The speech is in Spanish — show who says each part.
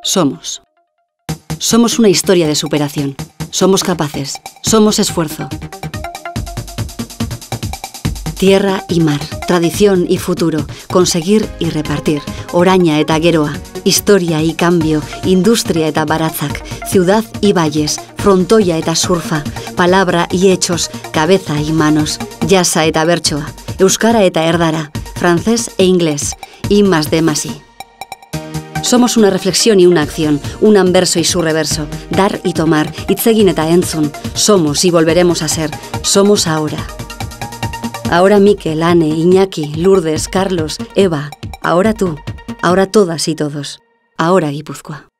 Speaker 1: Somos. Somos una historia de superación. Somos capaces. Somos esfuerzo. Tierra y mar, tradición y futuro, conseguir y repartir, oraña eta geroa, historia y cambio, industria eta baratzak, ciudad y valles, frontoia eta surfa, palabra y hechos, cabeza y manos, jasa eta bertsoa, euskara eta erdara, francés e inglés, I más D más I. Somos una reflexión y una acción, un anverso y su reverso, dar y tomar, hitz egin eta entzun, somos y volveremos a ser, somos ahora. Ahora Mikel, Ane, Iñaki, Lourdes, Carlos, Eva, ahora tú, ahora todas y todos, ahora Guipúzcoa.